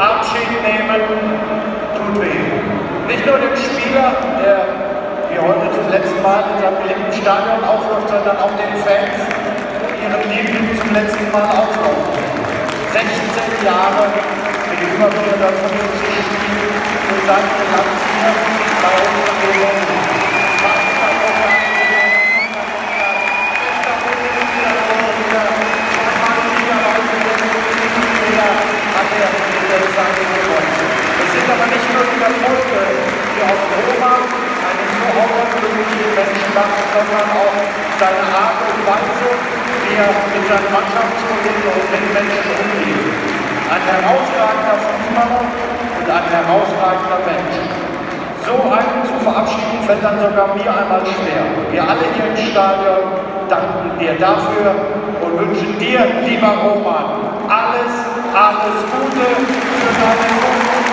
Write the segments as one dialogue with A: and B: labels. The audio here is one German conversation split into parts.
A: Abschied nehmen tut weh. Nicht nur dem Spieler, der wie heute zum letzten Mal in seinem geliebten Stadion aufläuft, sondern auch den Fans, die ihren Liebling zum letzten Mal auflaufen. 16 Jahre mit über 450 Spielen für sein Landstier bei unseren Gewohnten. Es sind aber nicht nur die Erfolge, die auf Roma einen so außergewöhnlichen Menschen macht, sondern auch seine Art und Weise, wie er mit seinen Mannschaftskollegen und Mitmenschen umgeht. Ein herausragender Fußballer und ein herausragender Mensch. So einen zu verabschieden, fällt dann sogar mir einmal schwer. Wir alle hier im Stadion danken dir dafür und wünschen dir, lieber Roman, alles Gute für deine Zukunft.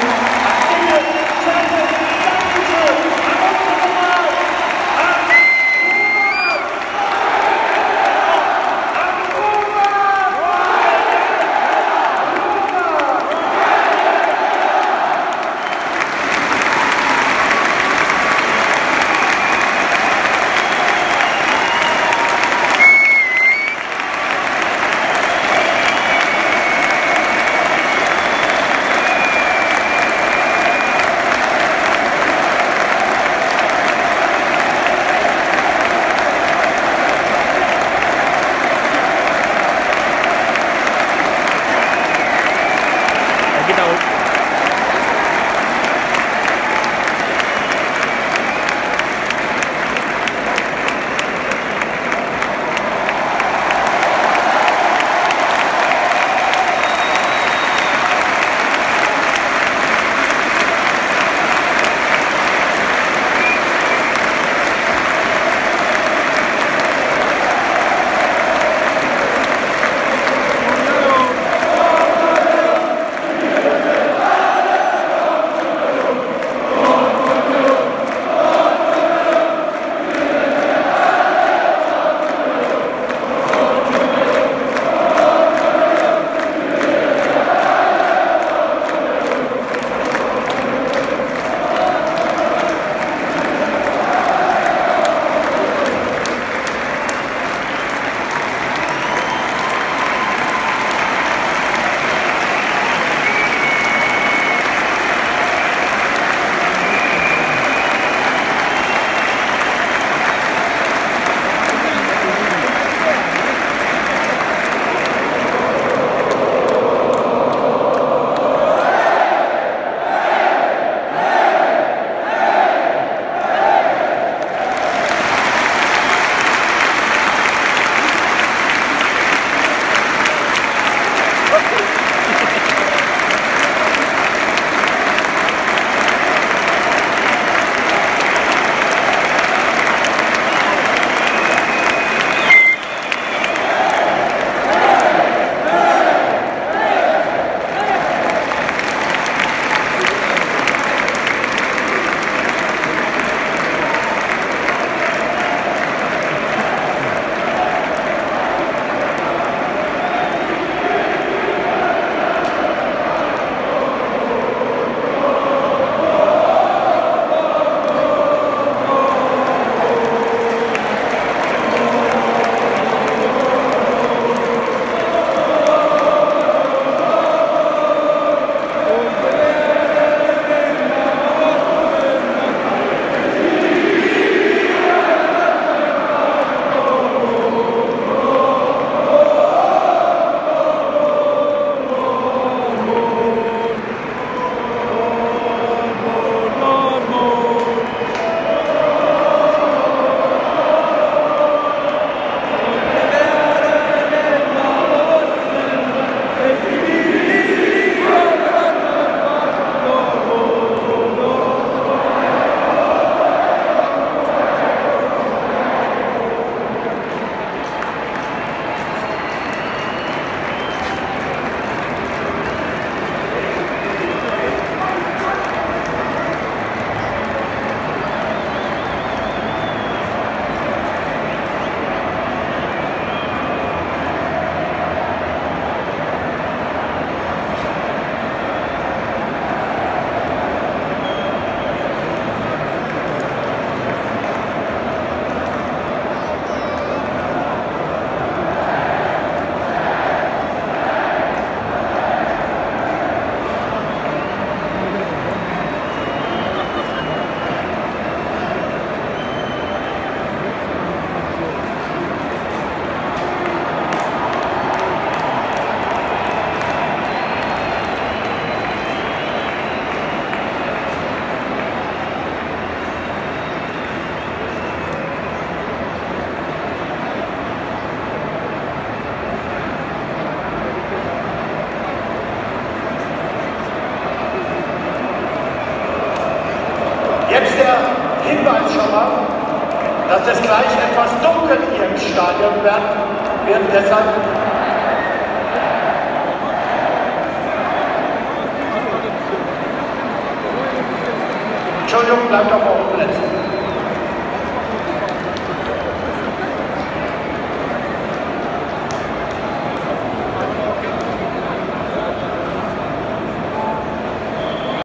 A: Jetzt der Hinweis schon mal, dass es gleich etwas dunkel hier im Stadion wird. Deshalb Entschuldigung, bleibt auf euren Plätzen.